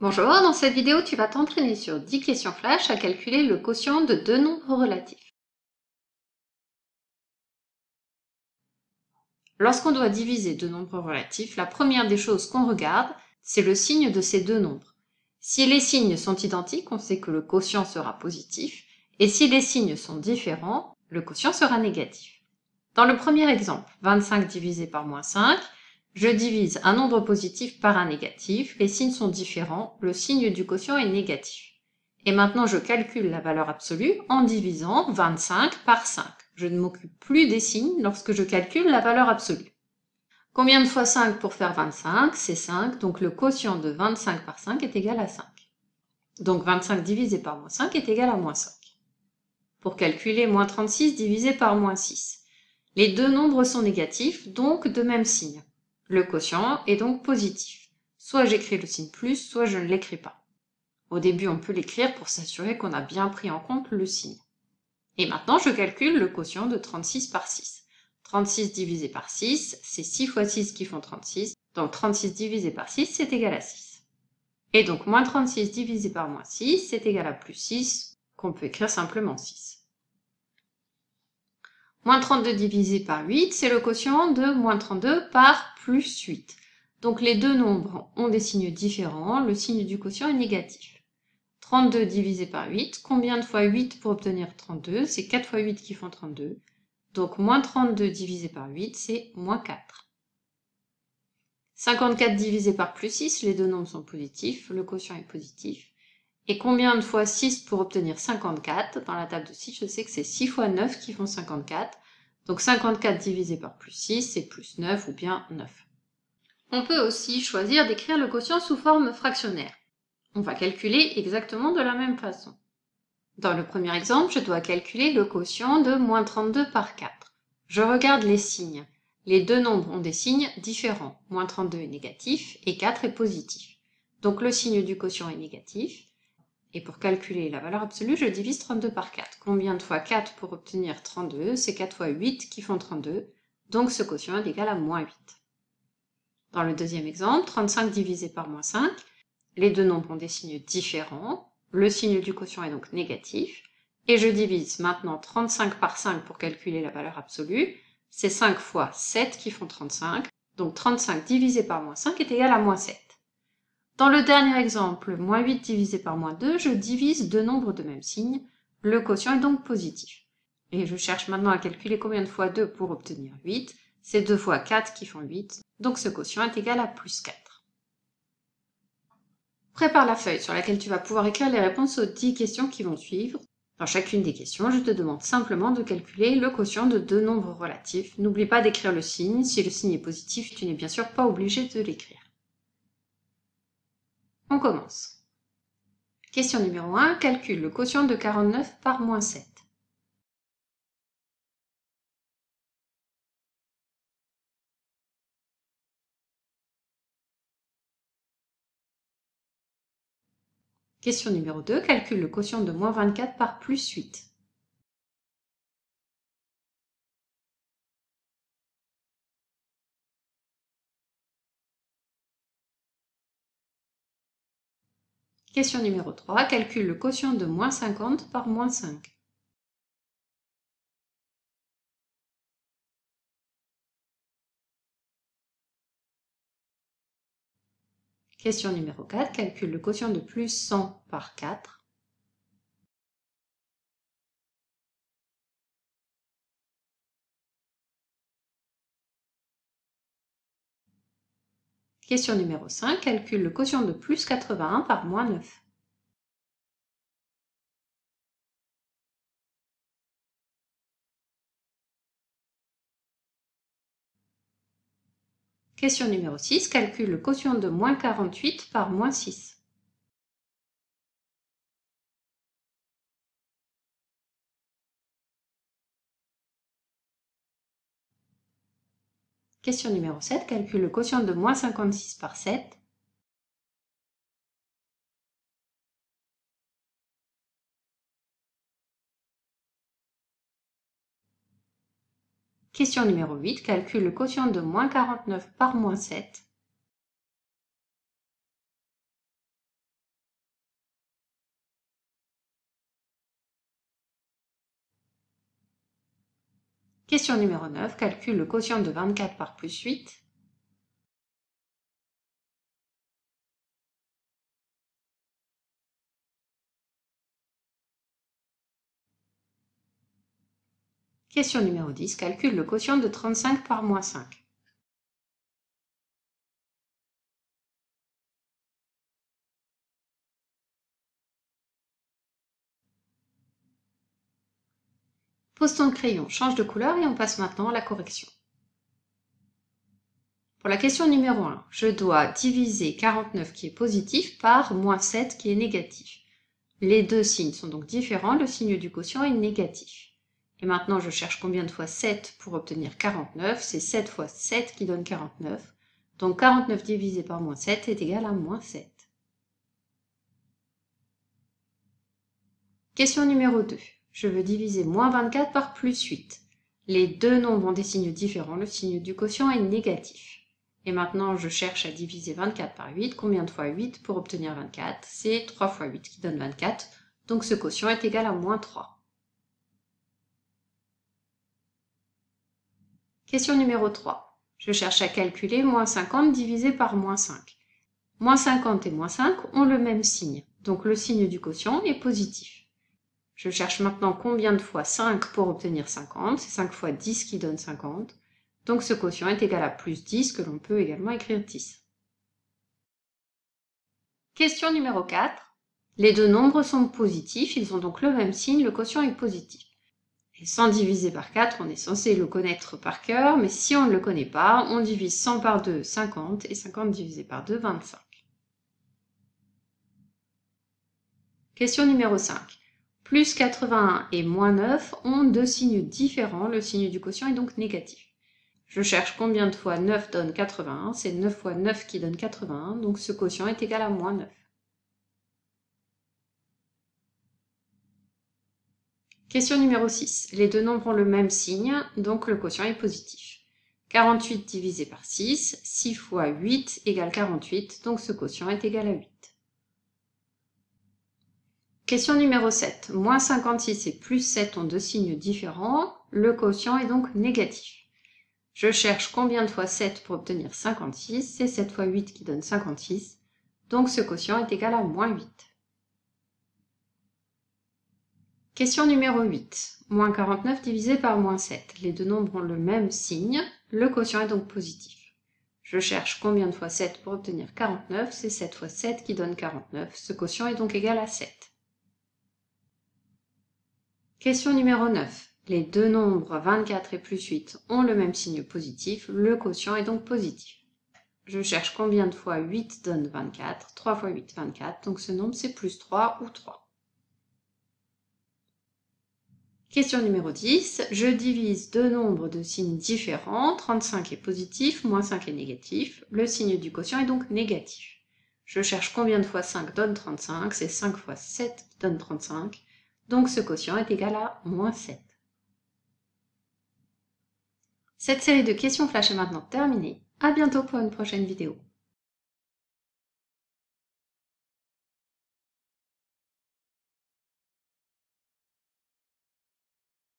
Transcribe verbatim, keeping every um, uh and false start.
Bonjour, dans cette vidéo, tu vas t'entraîner sur dix questions flash à calculer le quotient de deux nombres relatifs. Lorsqu'on doit diviser deux nombres relatifs, la première des choses qu'on regarde, c'est le signe de ces deux nombres. Si les signes sont identiques, on sait que le quotient sera positif, et si les signes sont différents, le quotient sera négatif. Dans le premier exemple, vingt-cinq divisé par moins cinq, je divise un nombre positif par un négatif, les signes sont différents, le signe du quotient est négatif. Et maintenant je calcule la valeur absolue en divisant vingt-cinq par cinq. Je ne m'occupe plus des signes lorsque je calcule la valeur absolue. Combien de fois cinq pour faire vingt-cinq? C'est cinq, donc le quotient de vingt-cinq par cinq est égal à cinq. Donc vingt-cinq divisé par moins cinq est égal à moins cinq. Pour calculer moins trente-six divisé par moins six. Les deux nombres sont négatifs, donc de même signe. Le quotient est donc positif. Soit j'écris le signe plus, soit je ne l'écris pas. Au début, on peut l'écrire pour s'assurer qu'on a bien pris en compte le signe. Et maintenant, je calcule le quotient de trente-six par six. trente-six divisé par six, c'est six fois six qui font trente-six, donc trente-six divisé par six, c'est égal à six. Et donc, moins trente-six divisé par moins six, c'est égal à plus six, qu'on peut écrire simplement six. Moins trente-deux divisé par huit, c'est le quotient de moins trente-deux par plus huit. Donc les deux nombres ont des signes différents, le signe du quotient est négatif. trente-deux divisé par huit, combien de fois huit pour obtenir trente-deux? C'est quatre fois huit qui font trente-deux. Donc moins trente-deux divisé par huit, c'est moins quatre. cinquante-quatre divisé par plus six, les deux nombres sont positifs, le quotient est positif. Et combien de fois six pour obtenir cinquante-quatre? Dans la table de six, je sais que c'est six fois neuf qui font cinquante-quatre. Donc cinquante-quatre divisé par plus six, c'est plus neuf ou bien neuf. On peut aussi choisir d'écrire le quotient sous forme fractionnaire. On va calculer exactement de la même façon. Dans le premier exemple, je dois calculer le quotient de moins trente-deux par quatre. Je regarde les signes. Les deux nombres ont des signes différents. Moins trente-deux est négatif et quatre est positif. Donc le signe du quotient est négatif. Et pour calculer la valeur absolue, je divise trente-deux par quatre. Combien de fois quatre pour obtenir trente-deux? C'est quatre fois huit qui font trente-deux. Donc ce quotient est égal à moins huit. Dans le deuxième exemple, trente-cinq divisé par moins cinq, les deux nombres ont des signes différents. Le signe du quotient est donc négatif. Et je divise maintenant trente-cinq par cinq pour calculer la valeur absolue. C'est cinq fois sept qui font trente-cinq. Donc trente-cinq divisé par moins cinq est égal à moins sept. Dans le dernier exemple, moins huit divisé par moins deux, je divise deux nombres de même signe. Le quotient est donc positif. Et je cherche maintenant à calculer combien de fois deux pour obtenir huit. C'est deux fois quatre qui font huit, donc ce quotient est égal à plus quatre. Prépare la feuille sur laquelle tu vas pouvoir écrire les réponses aux dix questions qui vont suivre. Dans chacune des questions, je te demande simplement de calculer le quotient de deux nombres relatifs. N'oublie pas d'écrire le signe. Si le signe est positif, tu n'es bien sûr pas obligé de l'écrire. On commence. Question numéro un, calcule le quotient de quarante-neuf par moins sept. Question numéro deux, calcule le quotient de moins vingt-quatre par plus huit. Question numéro trois, calcule le quotient de moins cinquante par moins cinq. Question numéro quatre, calcule le quotient de plus cent par quatre. Question numéro cinq, calcule le quotient de plus quatre-vingt-un par moins neuf. Question numéro six, calcule le quotient de moins quarante-huit par moins six. Question numéro sept, calcule le quotient de moins cinquante-six par sept. Question numéro huit, calcule le quotient de moins quarante-neuf par moins sept. Question numéro neuf, calcule le quotient de vingt-quatre par plus huit. Question numéro dix, calcule le quotient de trente-cinq par moins cinq. Pose ton crayon, change de couleur et on passe maintenant à la correction. Pour la question numéro un, je dois diviser quarante-neuf qui est positif par moins sept qui est négatif. Les deux signes sont donc différents, le signe du quotient est négatif. Et maintenant, je cherche combien de fois sept pour obtenir quarante-neuf. C'est sept fois sept qui donne quarante-neuf. Donc quarante-neuf divisé par moins sept est égal à moins sept. Question numéro deux. Je veux diviser moins vingt-quatre par plus huit. Les deux nombres ont des signes différents, le signe du quotient est négatif. Et maintenant, je cherche à diviser vingt-quatre par huit. Combien de fois huit pour obtenir vingt-quatre? C'est trois fois huit qui donne vingt-quatre. Donc ce quotient est égal à moins trois. Question numéro trois. Je cherche à calculer moins cinquante divisé par moins cinq. Moins cinquante et moins cinq ont le même signe, donc le signe du quotient est positif. Je cherche maintenant combien de fois cinq pour obtenir cinquante. C'est cinq fois dix qui donne cinquante. Donc ce quotient est égal à plus dix, que l'on peut également écrire dix. Question numéro quatre. Les deux nombres sont positifs, ils ont donc le même signe, le quotient est positif. Et cent divisé par quatre, on est censé le connaître par cœur, mais si on ne le connaît pas, on divise cent par deux, cinquante, et cinquante divisé par deux, vingt-cinq. Question numéro cinq. Plus quatre-vingt-un et moins neuf ont deux signes différents, le signe du quotient est donc négatif. Je cherche combien de fois neuf donne quatre-vingt-un, c'est neuf fois neuf qui donne quatre-vingt-un, donc ce quotient est égal à moins neuf. Question numéro six. Les deux nombres ont le même signe, donc le quotient est positif. quarante-huit divisé par six, six fois huit égale quarante-huit, donc ce quotient est égal à huit. Question numéro sept. Moins cinquante-six et plus sept ont deux signes différents, le quotient est donc négatif. Je cherche combien de fois sept pour obtenir cinquante-six, c'est sept fois huit qui donne cinquante-six, donc ce quotient est égal à moins huit. Question numéro huit. Moins quarante-neuf divisé par moins sept. Les deux nombres ont le même signe, le quotient est donc positif. Je cherche combien de fois sept pour obtenir quarante-neuf, c'est sept fois sept qui donne quarante-neuf, ce quotient est donc égal à sept. Question numéro neuf. Les deux nombres vingt-quatre et plus huit ont le même signe positif, le quotient est donc positif. Je cherche combien de fois huit donne vingt-quatre, trois fois huit, vingt-quatre, donc ce nombre c'est plus trois ou trois. Question numéro dix. Je divise deux nombres de signes différents, trente-cinq est positif, moins cinq est négatif, le signe du quotient est donc négatif. Je cherche combien de fois cinq donne trente-cinq, c'est cinq fois sept qui donne trente-cinq, donc ce quotient est égal à moins sept. Cette série de questions flash est maintenant terminée. À bientôt pour une prochaine vidéo.